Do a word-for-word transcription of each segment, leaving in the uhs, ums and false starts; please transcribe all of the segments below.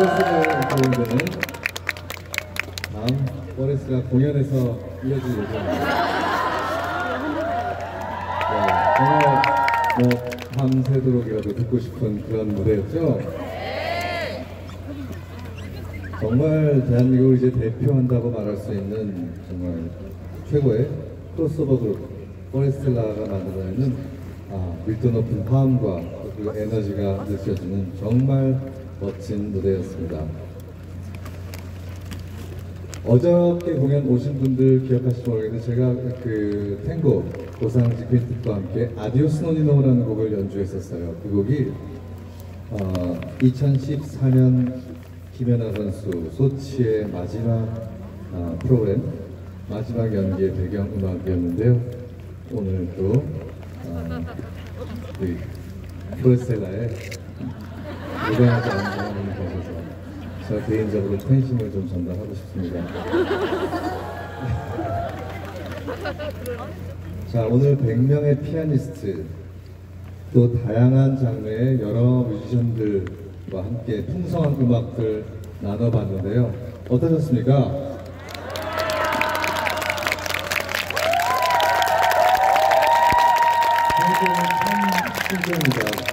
포레스가 보는데는 다음 포레스가 공연에서 이어질 예정입니다. 네, 정말 뭐 밤새도록이라도 듣고 싶은 그런 무대였죠. 정말 대한민국을 이제 대표한다고 말할 수 있는 정말 최고의 크로스오버 그룹 포레스텔라가 만들어내는 아, 밀도 높은 화음과 그리고 에너지가 느껴지는 정말 멋진 무대였습니다. 어저께 공연 오신 분들 기억하실지 모르겠는데 제가 그 탱고 고상지 퀸텟과 함께 아디오스 노니노라는 곡을 연주했었어요. 그 곡이 어, 이천십사 년 김연아 선수 소치의 마지막 어, 프로그램 마지막 연기의 배경음악이었는데요. 오늘 또 어, 우리 포레스텔라의 무대하지 않은 경험을 보셔서 제가 개인적으로 팬심을 좀 전달하고 싶습니다. 자, 오늘 백 명의 피아니스트 또 다양한 장르의 여러 뮤지션들과 함께 풍성한 음악들 나눠봤는데요. 어떠셨습니까? 참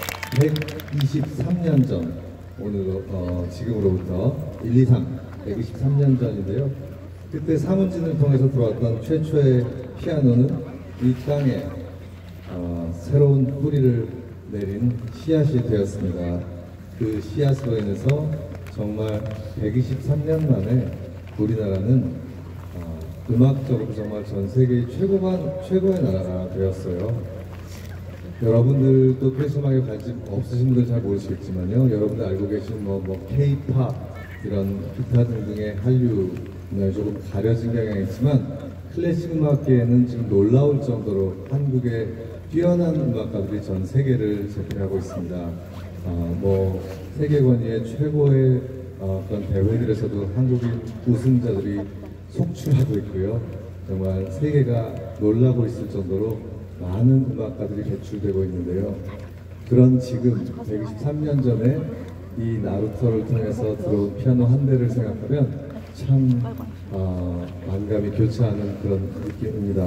백이십삼 년 전, 오늘 어, 지금으로부터 일, 이, 삼, 백이십삼 년 전인데요. 그때 사문진을 통해서 들어왔던 최초의 피아노는 이 땅에 어, 새로운 뿌리를 내린 씨앗이 되었습니다. 그 씨앗으로 인해서 정말 백이십삼 년 만에 우리나라는 어, 음악적으로 정말 전 세계의 최고반, 최고의 나라가 되었어요. 여러분들도 클래식 음악에 관심 없으신 분들 잘 모르시겠지만요. 여러분들 알고 계신 뭐, 뭐 K-팝 이런 기타 등등의 한류 문화에 조금 가려진 경향이 있지만 클래식 음악계에는 지금 놀라울 정도로 한국의 뛰어난 음악가들이 전 세계를 제패하고 있습니다. 어, 뭐 세계권위의 최고의 어, 그런 대회들에서도 한국인 우승자들이 속출하고 있고요. 정말 세계가 놀라고 있을 정도로 많은 음악가들이 배출되고 있는데요. 그런 지금 백이십삼 년 전에 이 나루토를 통해서 들어온 피아노 한 대를 생각하면 참 어, 만감이 교차하는 그런 느낌입니다.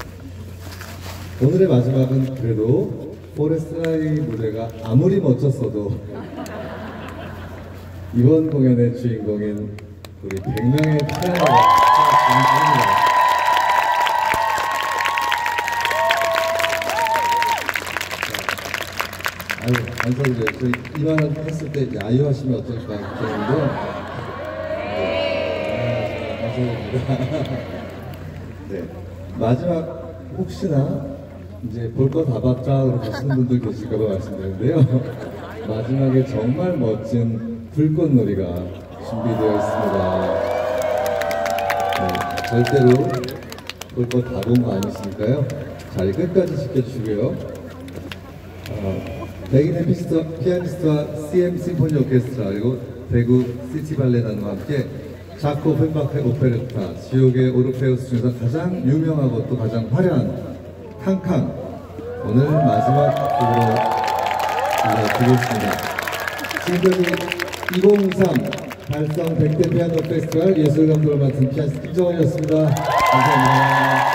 오늘의 마지막은 그래도 포레스텔라의 무대가 아무리 멋졌어도 이번 공연의 주인공인 우리 백 명의 피아노가 진행합니다. 아유, 감사드려요. 저희 이 말을 했을 때 야유하시면 어떨까 걱정인데 네, 감사드립니다. 네, 마지막 혹시나 이제 볼 거 다 봤다 그러시는 분들 계실까봐 말씀드리는데요. 마지막에 정말 멋진 불꽃놀이가 준비되어 있습니다. 네, 절대로 볼 거 다 본 거 아니시니까요. 자리 끝까지 지켜주시고요. 어, 백인의 피아니스트와 씨엠 심포니 오케스트라 그리고 대구 시티 발레단과 함께 자코 펜바크의 오페레타 지옥의 오르페우스 중에서 가장 유명하고 또 가장 화려한 캉캉 오늘 마지막 곡으로 알려드리겠습니다. 지금까지 이천이십삼 달성 백 대 피아노 페스티벌 예술감독을 맡은 피아니스트 김정원이었습니다. 감사합니다.